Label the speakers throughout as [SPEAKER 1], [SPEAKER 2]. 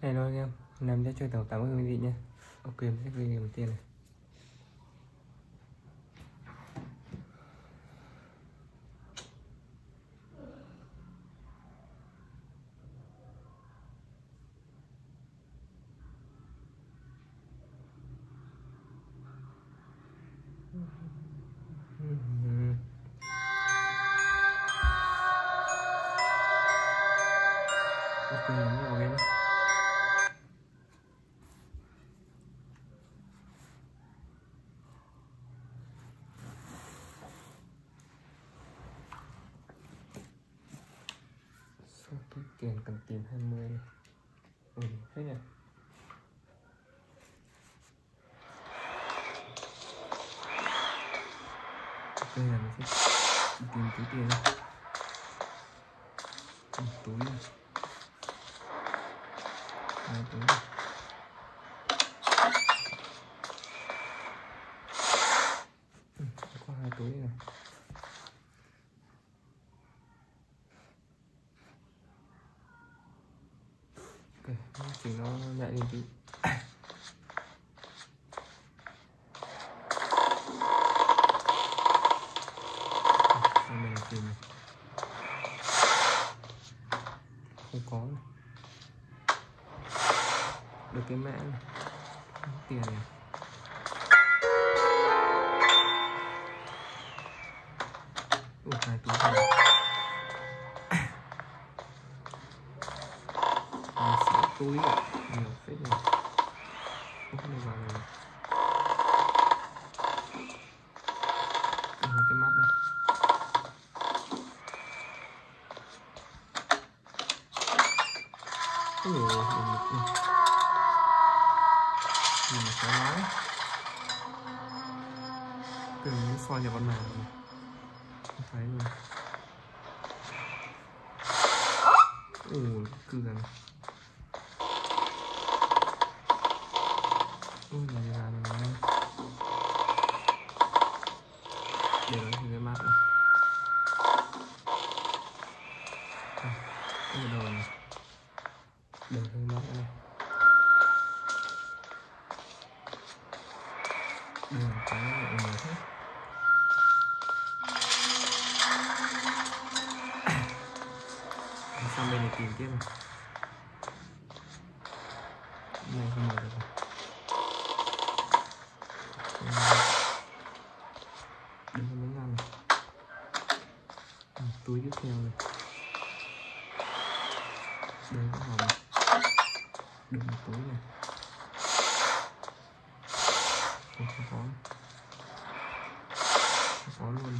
[SPEAKER 1] Hello anh em, nằm sẽ chơi tàu 80 quý vị nhé. Ok, mình sẽ ghi đầu tiên này. Ok, nhấn vào game. Số tiền cần tìm 20 này. Thế nhỉ. Ok, là mình sẽ tìm túi tiền này. Túi này. 2 túi này. Có 2 túi này. Ok, chỉ nó nhạy lên tí. Sau đây là tìm này. Không có này. Được cái mã này. Tiền này. Ủa, 2 túi này. 6 túi này. Nhiều phết này. Không được vào này. Cái mắt này. Ủa, nhìn nó khó nói. Cần soi vào con nào này. Không thấy luôn. Ủa, cư này. Ui, này là này. Để nó thành cái mắt này. Cái đầu này. Để thành mắt này. Đường cái mọi người hết. Sang bên này tìm tiếp này. Này không mở được rồi. Đây là miếng ngăn này. Túi tiếp theo này. Đây có hòm này. Được một túi này. Không có. Không có luôn.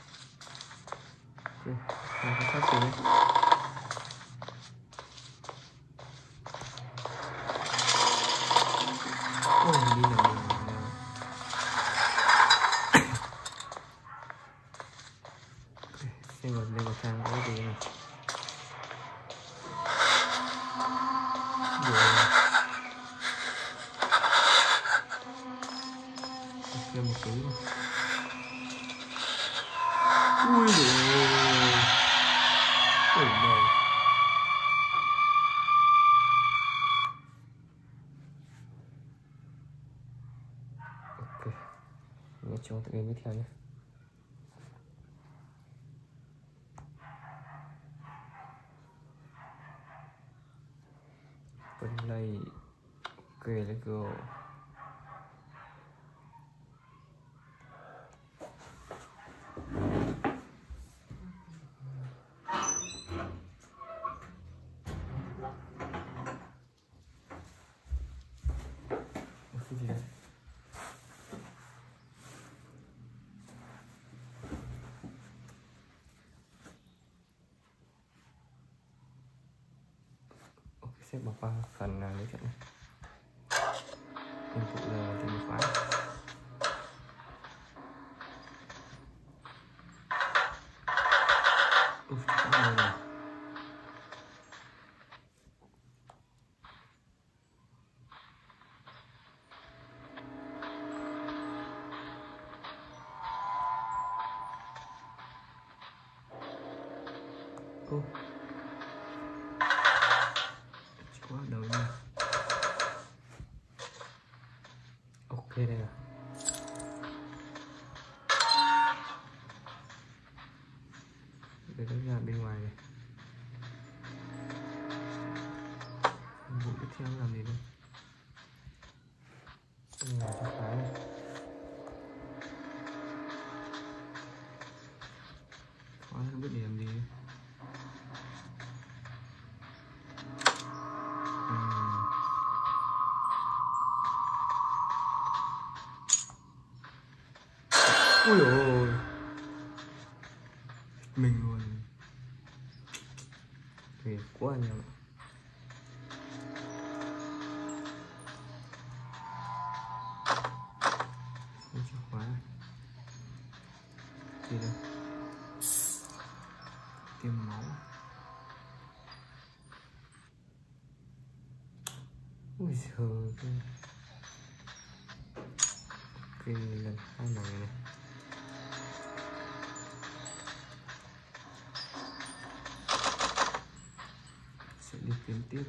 [SPEAKER 1] Ok, mình có sắp tìm đây. Ôi, đi nhầm đường này. Xem vào đây vào trang có gì này. Thêm một túi này. Ui dồi ôi. Ôi đời. Ok. Mình cho tụi em tiếp theo nhé. Play. Ok, let's go. Cái gì đấy? Ok, sẽ bỏ qua phần lấy chuyện này. Mình phụ giờ thì một file. Đây này. Chỉ có đầu nha. đây đây rồi. Để nó ra bên ngoài này. Vụ tiếp theo làm gì đây? Chìa khóa này. Khóa không biết để làm gì. Ui dồi ôi, mình luôn, thì quá nhiều. Chìa khóa gì đây? Tiêm máu. Ui giời, cái lần 2 này này. Sẽ đi kiếm tiếp.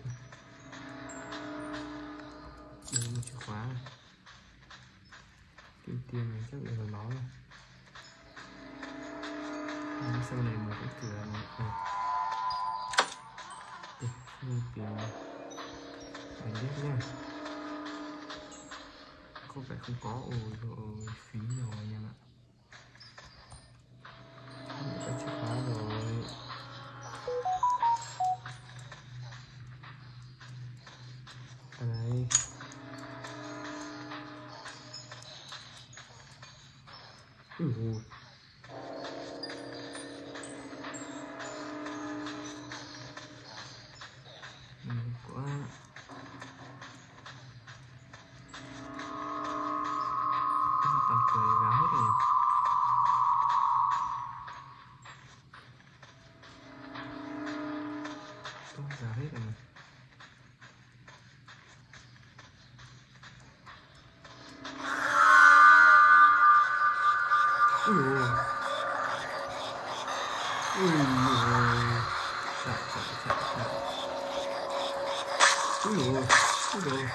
[SPEAKER 1] Đây là chìa khóa này. Kim tiêm này chắc là hồi máu này. Sau này một cái cửa này. Đây, tiền này. Đánh biết nha. Có vẻ không có. Ôi phí rồi anh em ạ. Không có chìa khóa rồi. Ở đây. Ui. Quá. Toàn cười gáo hết rồi. Ôi gáo hết rồi. Ui ôi. Ui ôi. Chạy. Ui ôi. Ui ôi.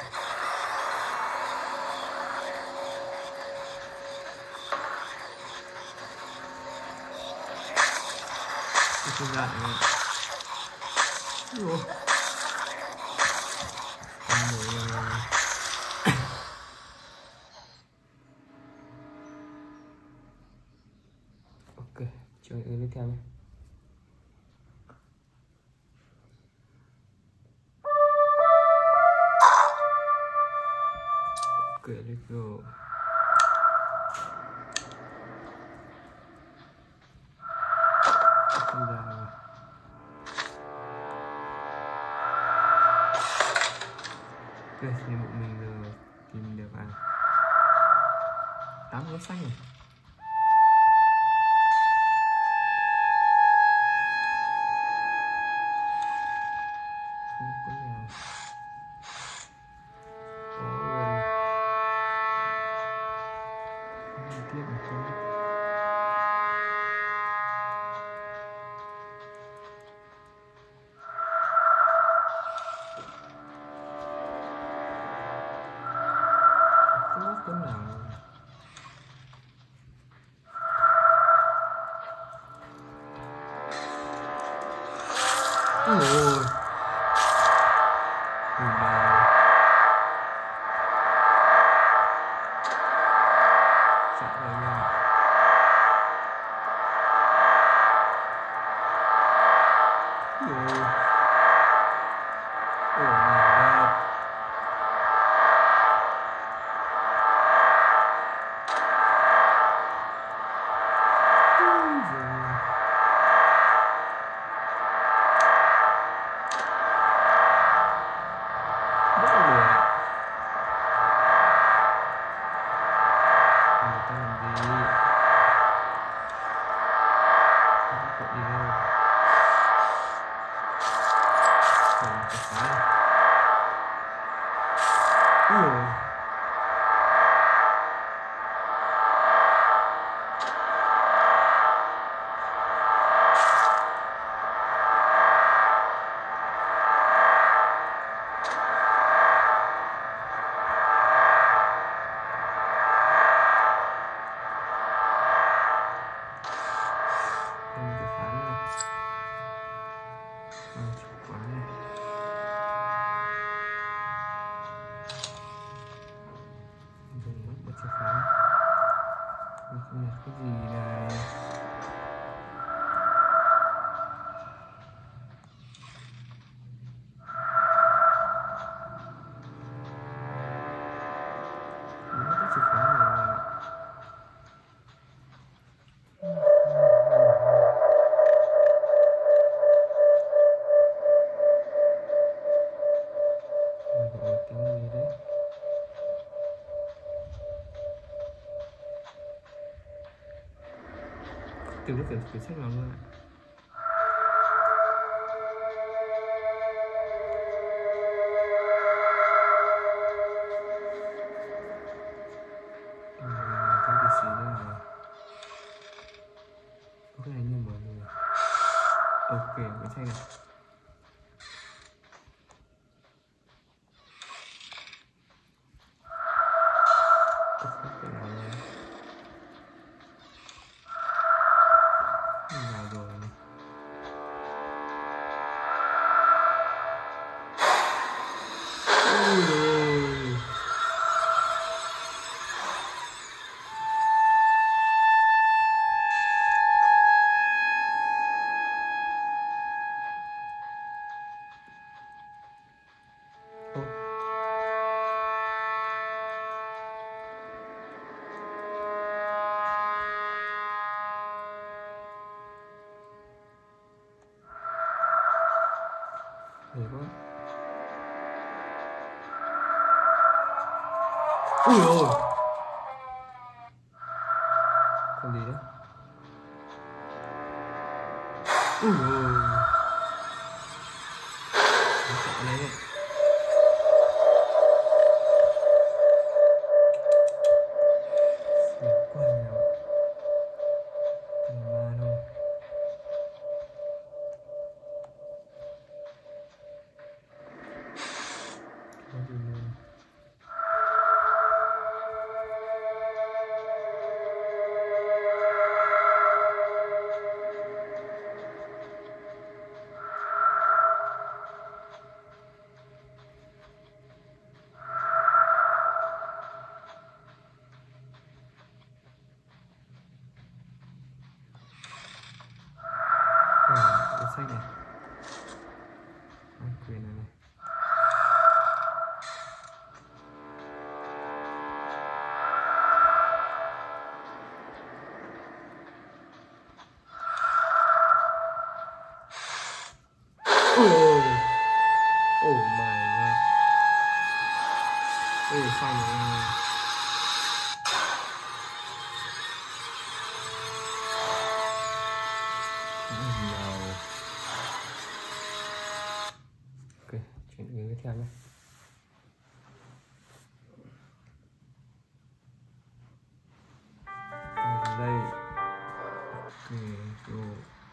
[SPEAKER 1] Không dạy rồi. Ui ôi. Ok, chơi tiếp theo nhé. Ok, let's go. Không ra rồi. Ok, thì một mình giờ tìm được 8 cái xanh này. Không có nào có luôn. Không tiếp được không? Không có nào. kiểu sách nào luôn ạ. Cái địa chỉ đây này. Có cái này như mở rồi. Ok, cái sách này. Để quá. Ui ôi. Con gì đấy? Ui ôi. Nó này này. Đẹp quá nào. Thằng ma thôi. Có gì luôn. Cái sách này. Quyền này này. Oh my god. Fine rồi. No. Ok, chuyển đến tiếp theo nhé. Đây. Ok, rồi.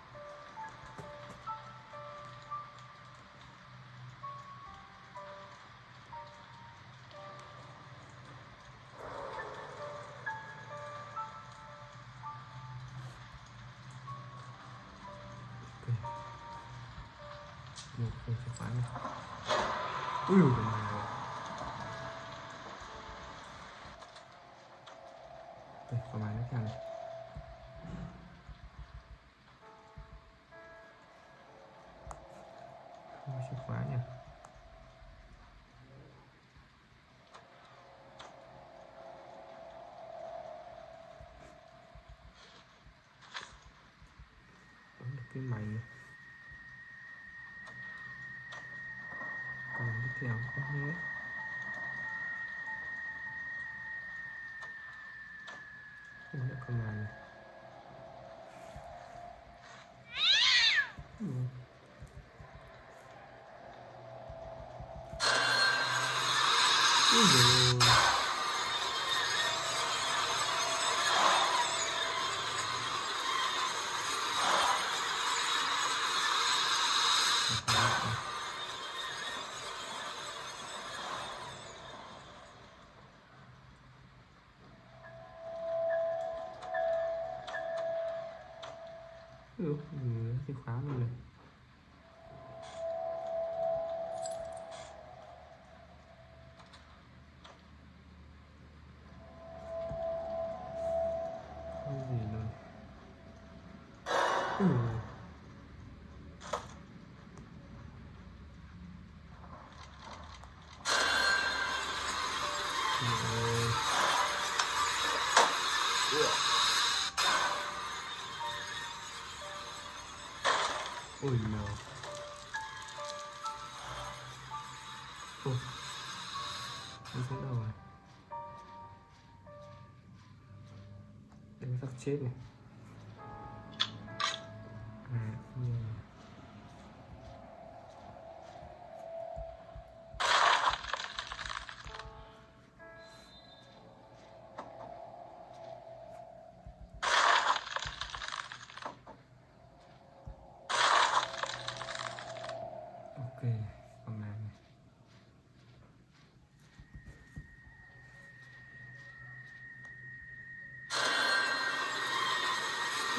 [SPEAKER 1] Một cái chìa khóa này. Ui dồi ôi. Đây, có máy nó theo này. Không có chìa khóa nhỉ. Bấm được cái máy này. Còn tiếp theo có nhé. Không được con này. Ui dồi. Chìa khóa luôn này. Không gì luôn. Ôi no. Đi xuống đâu rồi? Đây có xác chết này.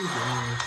[SPEAKER 1] này.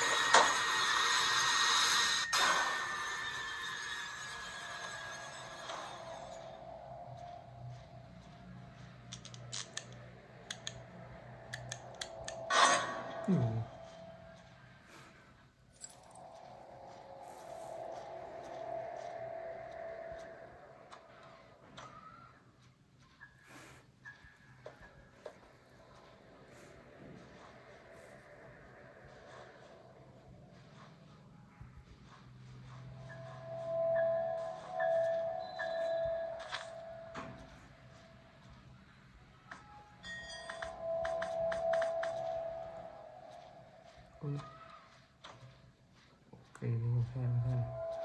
[SPEAKER 1] Ok, mình xem.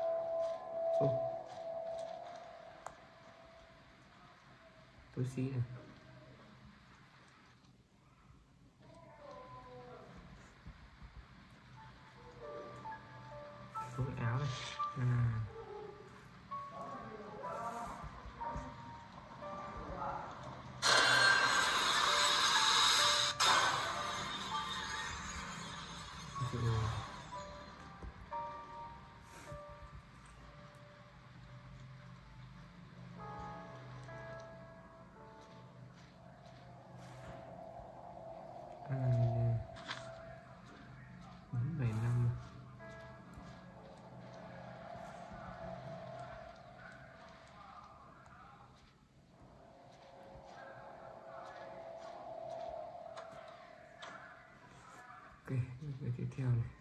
[SPEAKER 1] Tôi xí này. Số áo này. Ok, cái tiếp theo này.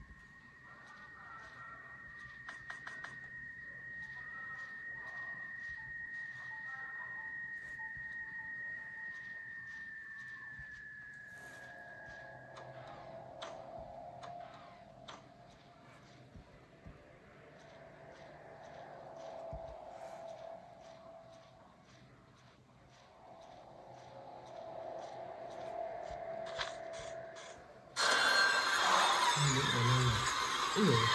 [SPEAKER 1] Ui dồi.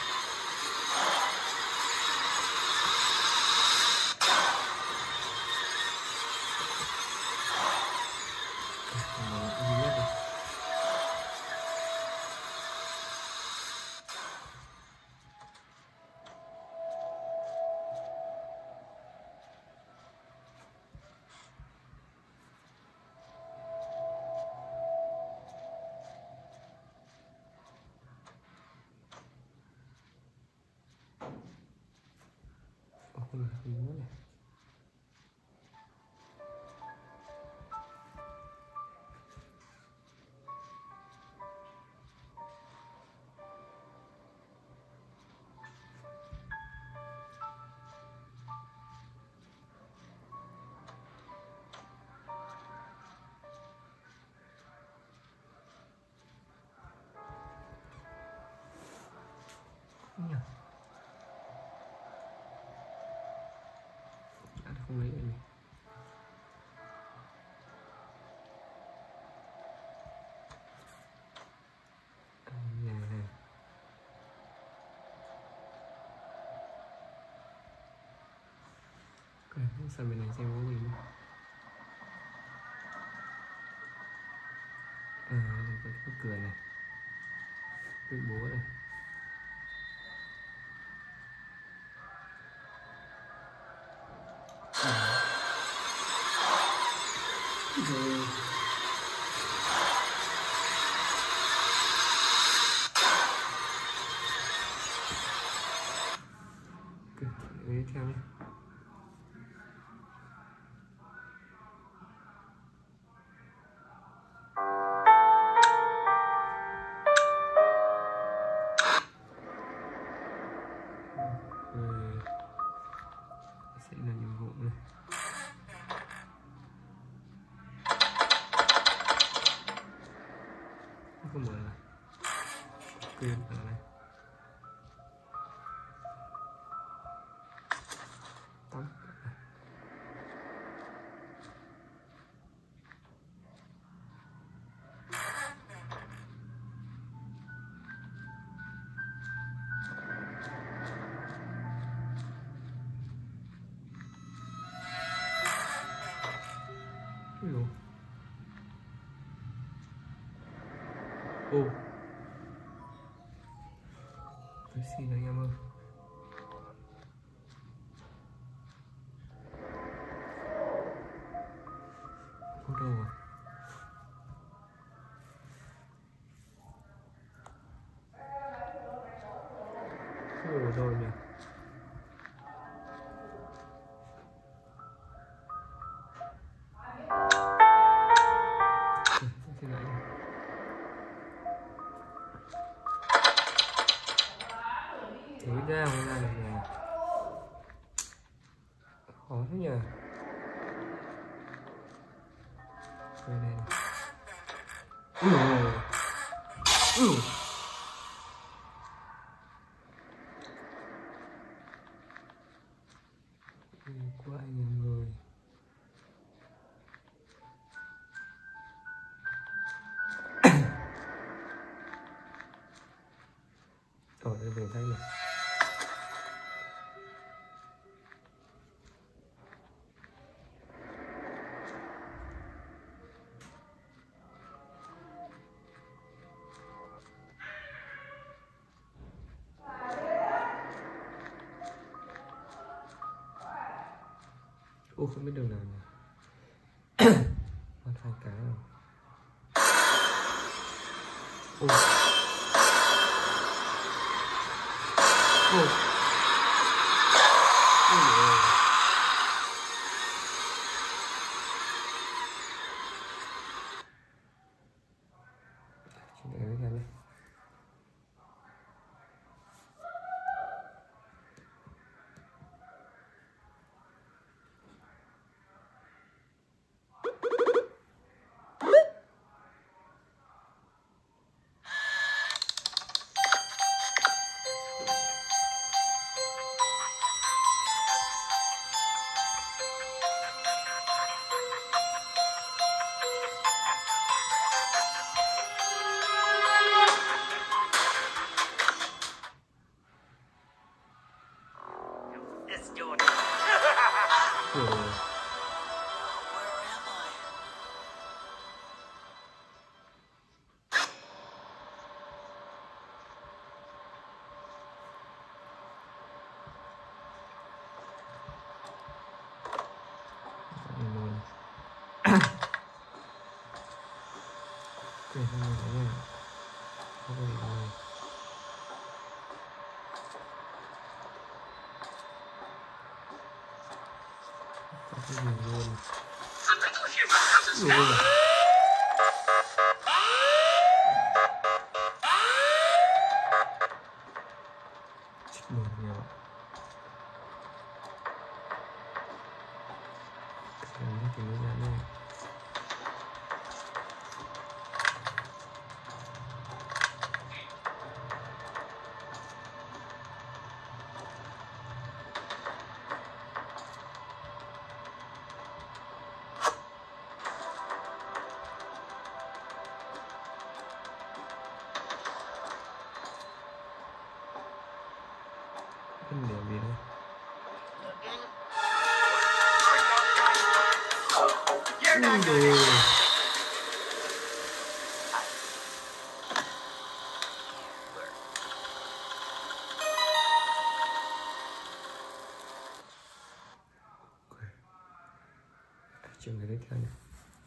[SPEAKER 1] Không nữa này. Không lấy được này. Này. Sang bên này xem có gì nữa. Cái cửa này, cái búa này. Rồi. Ok, lấy theo nhé. Sẽ là nhiệm vụ này. Không mở này. Quên ở này. Tắm. Ồ. rồi. Rồi nhỉ. Thử ra không ra được này. Khó thế nhỉ. Đây này. Quá anh em ơi. Ở đây về tay này. Ô không biết đường nào nhỉ. Mất 2 cái rồi. Ô. Ô. Ôi. Chỉ để cái này. Cái này này. Cái này này. Cái gì luôn. Luôn. Chết mồm nhiều. Cái này thì mới ra đây. Không để gì đâu. Đồ. Trường cái tiếp theo này.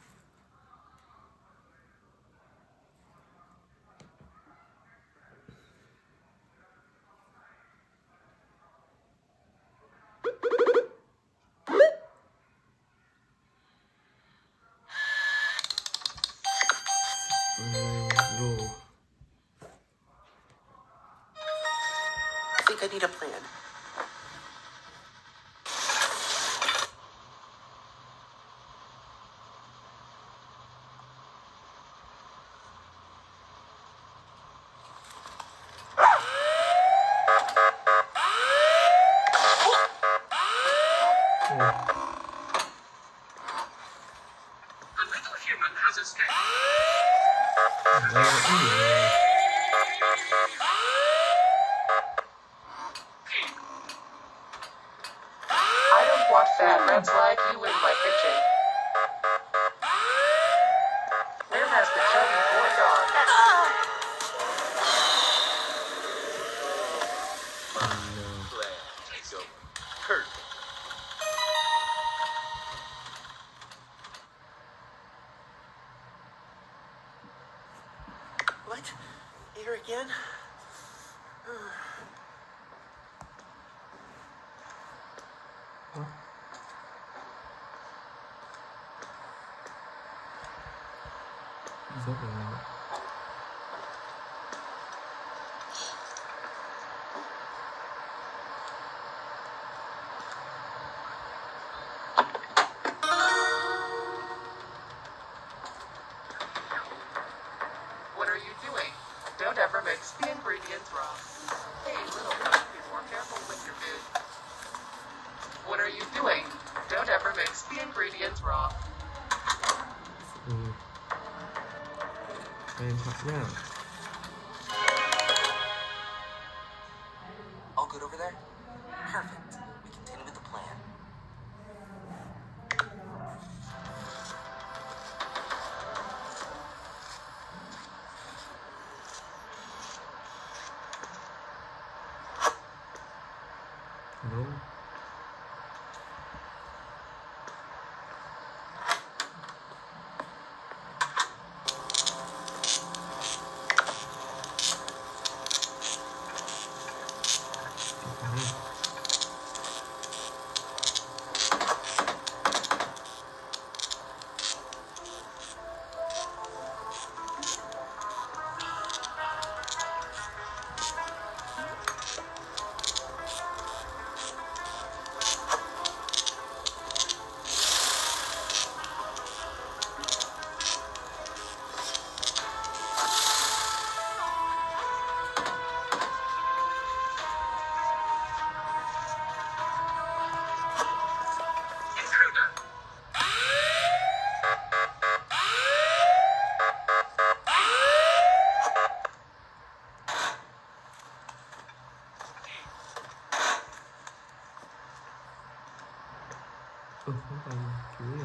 [SPEAKER 2] I need a plan.
[SPEAKER 3] A little human has escaped.
[SPEAKER 2] I don't want fat rats like you in my kitchen. Where has the chubby boy gone?
[SPEAKER 3] Plan takes over. Perfect. Here again?
[SPEAKER 1] Hả? Rốt rồi.
[SPEAKER 2] What are you doing? Don't ever mix the ingredients wrong. Hey, little guy, be more careful with your food. What are you doing? Don't ever mix the ingredients wrong.
[SPEAKER 1] Em thật nha.
[SPEAKER 3] All good over there? Perfect. We continue with the plan.
[SPEAKER 1] Hello. Không còn chú rồi.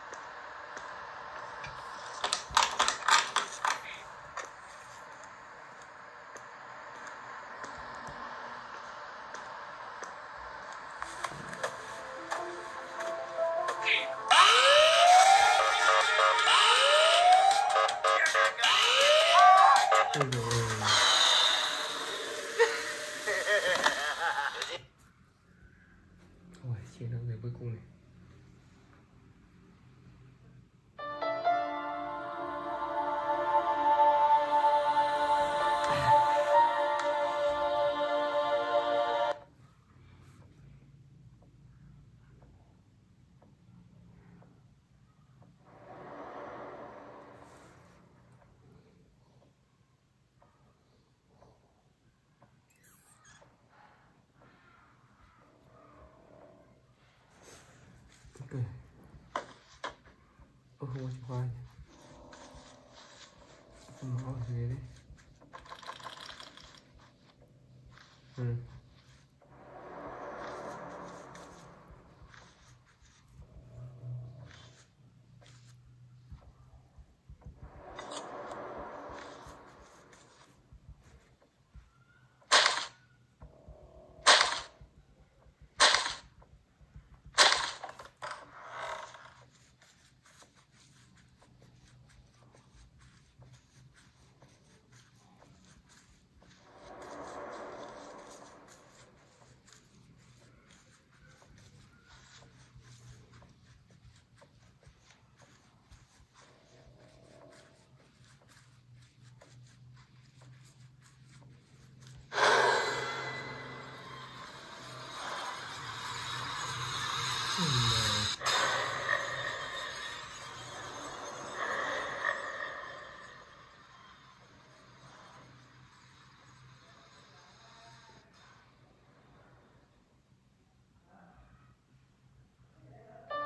[SPEAKER 1] Ôi dồi ôi. Ôi, chiến thắng về cuối cùng này. Ok. Ôi, không có chìa khóa nhỉ? Không có ở dưới đấy.